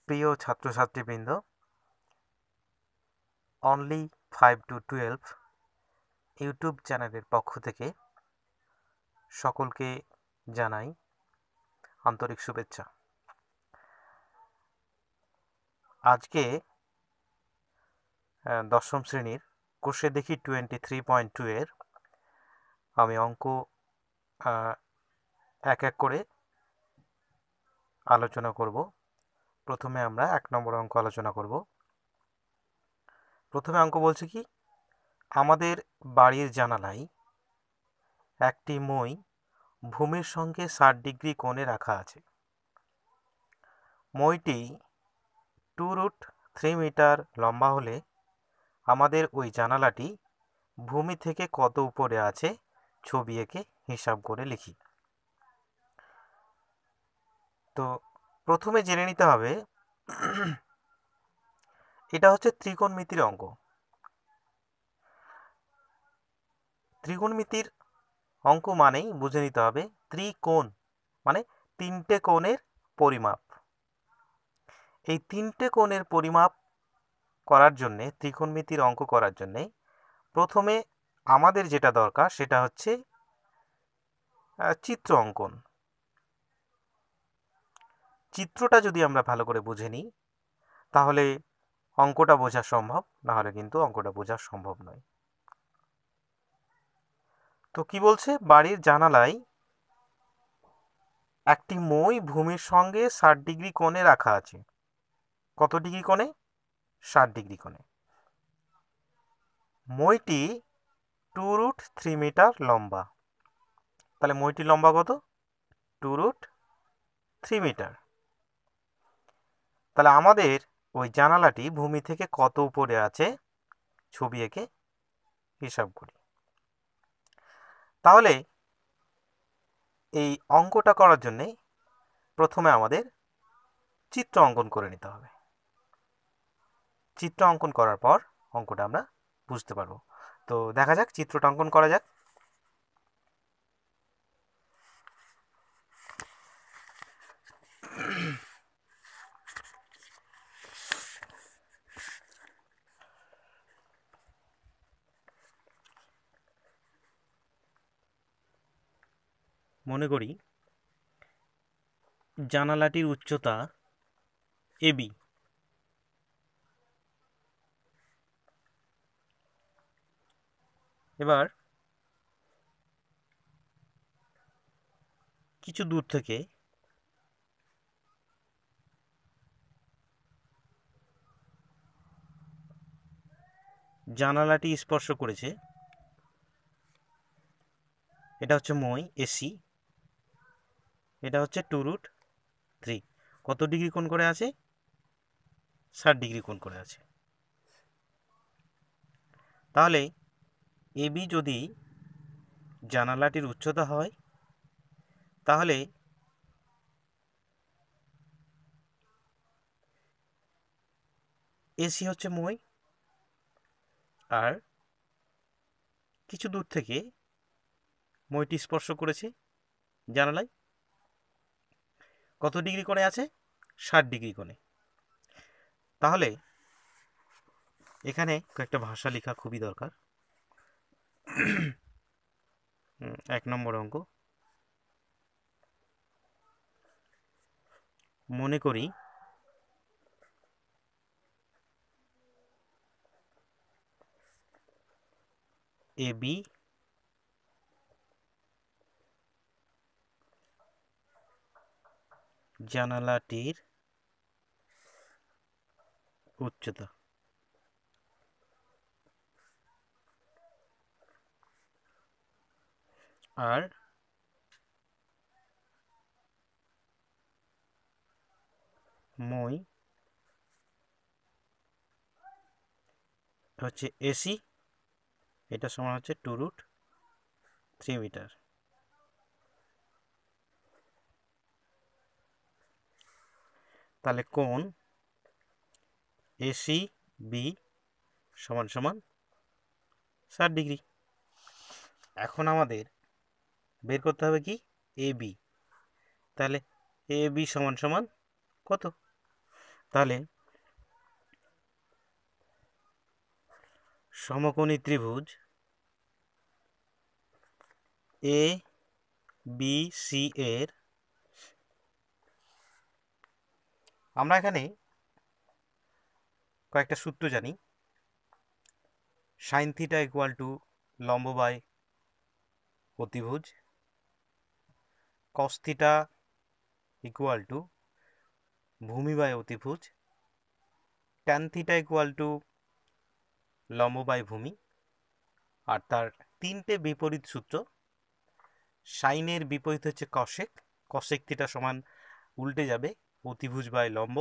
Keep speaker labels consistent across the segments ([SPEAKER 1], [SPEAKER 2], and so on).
[SPEAKER 1] প্রিয় ছাত্রছাত্রীবৃন্দ, only 5 to 12 YouTube চ্যানেলের পক্ষ থেকে সকলকে জানাই আন্তরিক শুভেচ্ছা। আজকে দশম শ্রেণীর কোষে দেখি 23.2 এর আমি অঙ্ক এক এক করে আলোচনা করব। প্রথমে আমরা 1 নম্বর অঙ্ক আলোচনা করব। প্রথমে অঙ্ক বলছে কি, আমাদের বাড়ির জানালায় একটি মই ভূমির সঙ্গে 60 ডিগ্রি কোণে রাখা আছে। মইটি 2√3 মিটার লম্বা হলে আমাদের ওই জানালাটি ভূমি থেকে কত উপরে আছে ছবি এঁকে হিসাব করে লিখি। তো প্রথমে জেনে নিতে হবে, এটা হচ্ছে ত্রিকোণমিতির অঙ্ক। ত্রিকোণমিতির অঙ্ক মানেই বুঝে নিতে হবে ত্রিকোণ মানে 3টে কোণের পরিমাপ। এই 3টে কোণের পরিমাপ করার জন্যে, ত্রিকোণমিতির অঙ্ক করার জন্যে প্রথমে আমাদের যেটা দরকার সেটা হচ্ছে চিত্র অঙ্কন। চিত্রটা যদি আমরা ভালো করে বুঝে নিই তাহলে অঙ্কটা বোঝা সম্ভব, না হলে কিন্তু অঙ্কটা বোঝা সম্ভব নয়। তো কি বলছে, বাড়ির জানালায় একটি মই ভূমির সঙ্গে 60 ডিগ্রি কোণে রাখা আছে। কত ডিগ্রি কোণে? 60 ডিগ্রি কোণে। মইটি 2√3 মিটার লম্বা। তাহলে মইটির লম্বা কত? 2√3 মিটার। তাহলে আমাদের ওই জানালাটি ভূমি থেকে কত উপরে আছে ছবি এঁকে হিসাব করি। তাহলে এই অঙ্কটা করার জন্যে প্রথমে আমাদের চিত্র অঙ্কন করে নিতে হবে। চিত্র অঙ্কন করার পর অঙ্কটা আমরা বুঝতে পারবো। তো দেখা যাক চিত্রটা অঙ্কন করা যাক। মনে করি জানালাটির উচ্চতা এবি। এবার কিছু দূর থেকে জানালাটি স্পর্শ করেছে, এটা হচ্ছে মই এসি, এটা হচ্ছে 2√3। কত ডিগ্রি কোণ করে আছে? 60 ডিগ্রি কোণ করে আছে। তাহলে এবি যদি জানালাটির উচ্চতা হয় তাহলে এসি হচ্ছে মই, আর কিছু দূর থেকে মইটি স্পর্শ করেছে জানালায়, কত ডিগ্রি কোণে আছে? 60 ডিগ্রি কোণে। তাহলে এখানে কয়েকটা ভাষা লেখা খুবই দরকার। 1 নম্বর অঙ্ক, মনে করি এবি জানালাটির উচ্চতা। আর মই হচ্ছে এসি, এটা সমান হচ্ছে 2√3 মিটার। তাহলে কোণ এসি বি সমান সমান 60 ডিগ্রি। এখন আমাদের বের করতে হবে কি? A B. তাহলে এ বি সমান সমান কত? তাহলে সমকোণী ত্রিভুজ এ বি সি এর আমরা এখানে কয়েকটা সূত্র জানি। সাইন থিটা ইকুয়াল টু লম্ব বাই অতিভুজ, কস থিটা ইকুয়াল টু ভূমি বাই অতিভুজ, ট্যান থিটা ইকুয়াল টু লম্ব বাই ভূমি। আর তার তিনটে বিপরীত সূত্র। সাইনের বিপরীত হচ্ছে কশেক, কশেক থিটা সমান উল্টে যাবে অতিভুজ বাই লম্ব।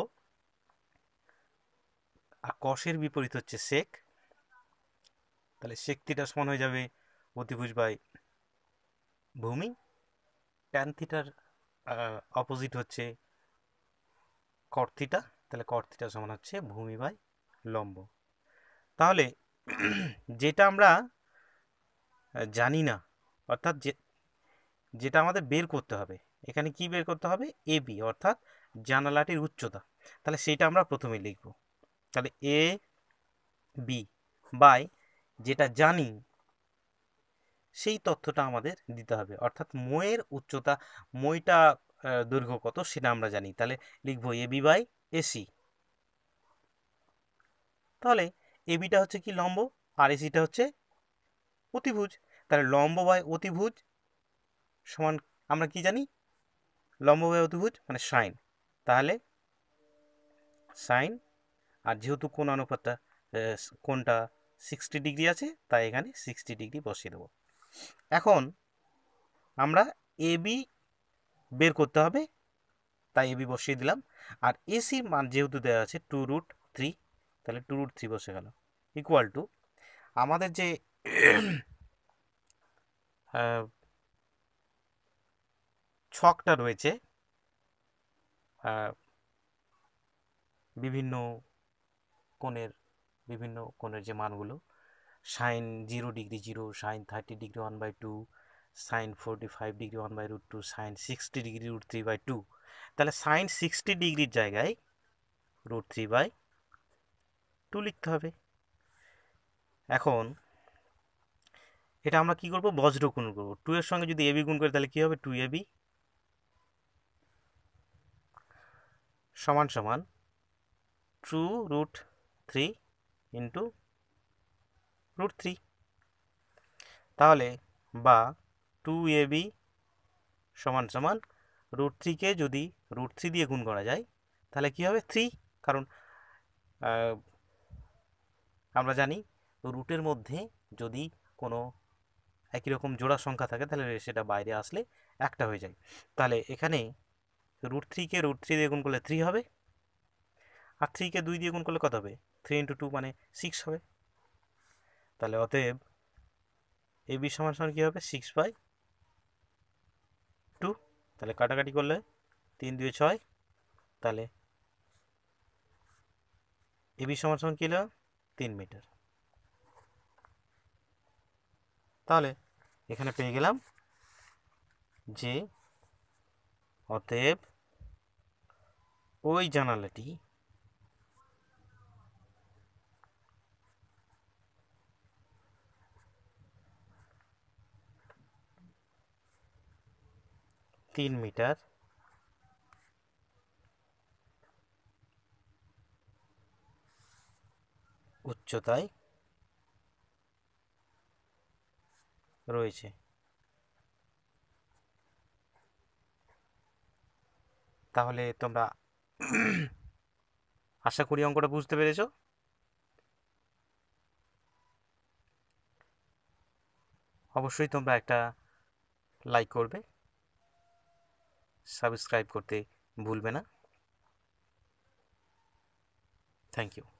[SPEAKER 1] আর কশের বিপরীত হচ্ছে সেক, তাহলে সেক থিটা সমান হয়ে যাবে অতিভুজ বাই ভূমি। ট্যান থিটার অপোজিট হচ্ছে কট থিটা, তাহলে কট থিটা সমান হচ্ছে ভূমি বাই লম্ব। তাহলে যেটা আমরা জানি না, অর্থাৎ যেটা আমাদের বের করতে হবে, এখানে কি বের করতে হবে, এ বি অর্থাৎ জানালাটির উচ্চতা, তাহলে সেটা আমরা প্রথমে লিখব। তাহলে এ বি বাই যেটা জানি সেই তথ্যটা আমাদের দিতে হবে, অর্থাৎ মইয়ের উচ্চতা, মইটা দৈর্ঘ্য কত সেটা আমরা জানি, তাহলে লিখবো এ বি বাই এসি। তাহলে এবিটা হচ্ছে কি, লম্ব, আর এসিটা হচ্ছে অতিভুজ। তাহলে লম্ব বাই অতিভুজ সমান আমরা কি জানি, লম্ব বাই অতিভুজ মানে সাইন। তাহলে সাইন, আর যেহেতু কোণ অনুপাতটা কোণটা 60 ডিগ্রি আছে, তাই এখানে 60 ডিগ্রি বসিয়ে দেবো। এখন আমরা এবি বের করতে হবে, তাই এবি বসিয়ে দিলাম। আর এসির মান যেহেতু দেওয়া আছে 2√3, তাহলে 2√3 বসে গেল, ইকুয়াল টু আমাদের যে ছকটা রয়েছে বিভিন্ন কোণের যে মানগুলো, sine 0 degree 0, sine 30 degree 1/2, sine 45 degree 1/√2, sine 60 degree √3/2। তাহলে সাইন 60 ডিগ্রির জায়গায় √3/2 লিখতে হবে। এখন এটা আমরা কি করব, বজ্র গুণ করব। 2 এর সঙ্গে যদি এবি গুণ করি তাহলে কি হবে, 2ab সমান সমান 2√3 ইন্টু √3। তাহলে বা 2ab সমান সমান √3কে যদি √3 দিয়ে গুণ করা যায় তাহলে কি হবে 3, কারণ আমরা জানি রুটের মধ্যে যদি কোনো একই রকম জোড়া সংখ্যা থাকে তাহলে সেটা বাইরে আসলে একটা হয়ে যায়। তাহলে এখানে √3কে √3 দিয়ে গুণ করলে 3 হবে, আর 3কে 2 দিয়ে গুণ করলে কত হবে, 3 × 2 মানে 6 হবে। তাহলে অতএব এবি সমান সমান কী হবে, 6/2। তাহলে কাটাকাটি করলে 3 2 6, তাহলে এবি সমান সমান কী হলো, 3 মিটার। তাহলে এখানে পেয়ে গেলাম যে অতএব ওই জানালাটি তিন মিটার উচ্চতায় রয়েছে। তাহলে তোমরা আশা করি অঙ্কটা বুঝতে পেরেছো। অবশ্যই তোমরা একটা লাইক করবে, সাবস্ক্রাইব করতে ভুলবে না। Thank you.